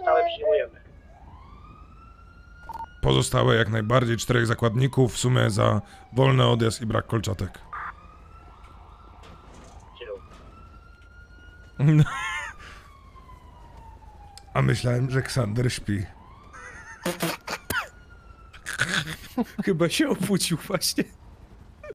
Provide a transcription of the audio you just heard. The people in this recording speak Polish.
pozostałe przyjmujemy. Pozostałe jak najbardziej 4 zakładników, w sumie za wolny odjazd i brak kolczatek. A myślałem, że Ksander śpi. Chyba się obudził właśnie.